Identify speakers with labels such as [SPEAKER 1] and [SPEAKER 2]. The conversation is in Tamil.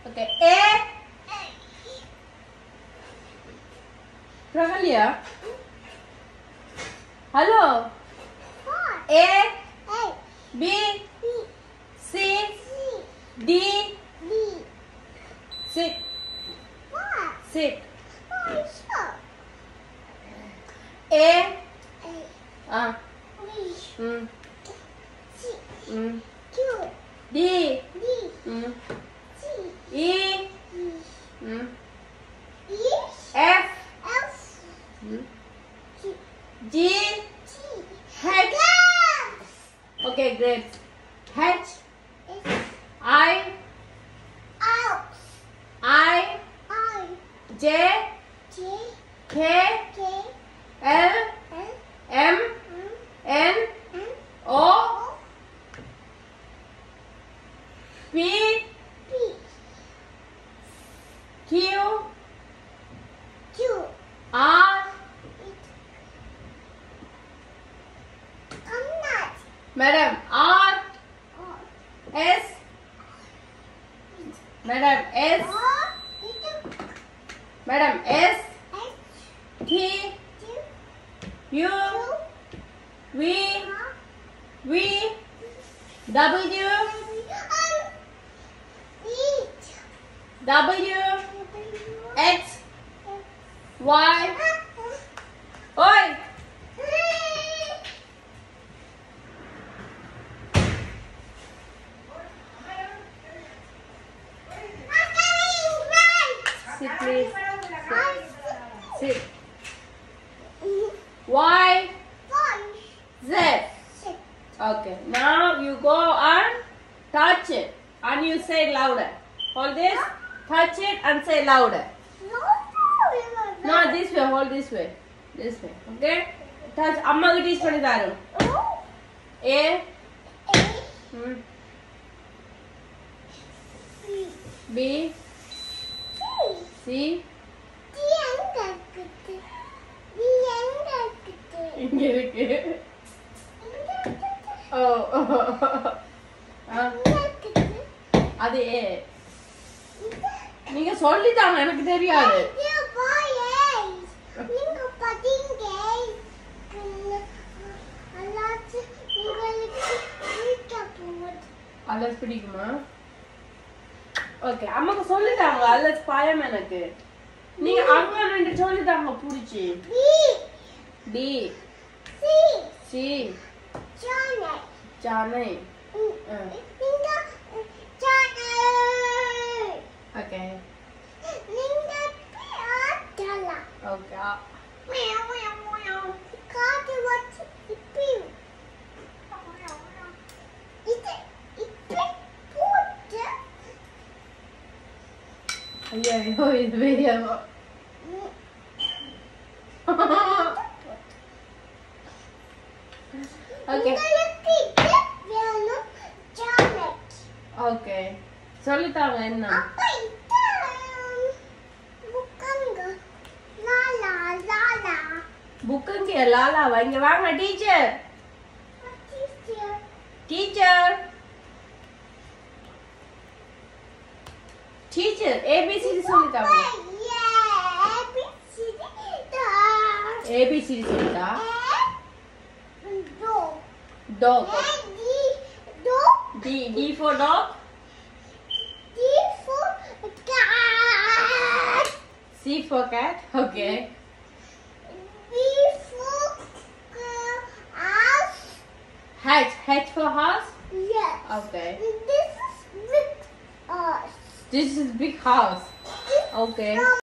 [SPEAKER 1] Okay. A. Pragalia. Hello. A. B. C. D. Sit. Sit. A. D. E. F. G. H. Okay, great. H. I. J. K. L. M. N. O. P. Q. R. Madam, R. S. Madam, S. Madam, S. T. U. V. W. X. Y. Oi! Sit, please. Sit. Y. Z. Okay. Now you go and touch it. And you say louder. Hold this. Touch it and say louder. No, this way. Hold this way. This way. Okay? Touch. Amma ku teach panni tharu. A. B. C. இங்க இருக்கு. ஓ. அது A. நீங்க சொல்லிட்டாங்க எனக்கு தெரியாது. நீங்க படிங்க. அலஸ் பிடிக்குமா? ஓகே, அம்மாக்கு சொல்லிட்டாங்க அலஸ் பயம் எனக்கு. நீங்க அங்க நின்னு சொல்லிட்டாங்க புடிச்சி. B. C. Jane. Okay. Okay. Yeah, it's video. Okay. Okay. சொல்லிட்டாங்க என்ன? புக்குங்க லாலா இங்க வாங்க டீச்சர். டீச்சர். டீச்சர் ABCD சொல்லிட்டாங்க. ABCD சொல்லிட்டா? Dog. D for dog. C for cat. Okay. H for house?
[SPEAKER 2] Yes.
[SPEAKER 1] Okay.
[SPEAKER 2] This is big house.
[SPEAKER 1] This is big house. Okay.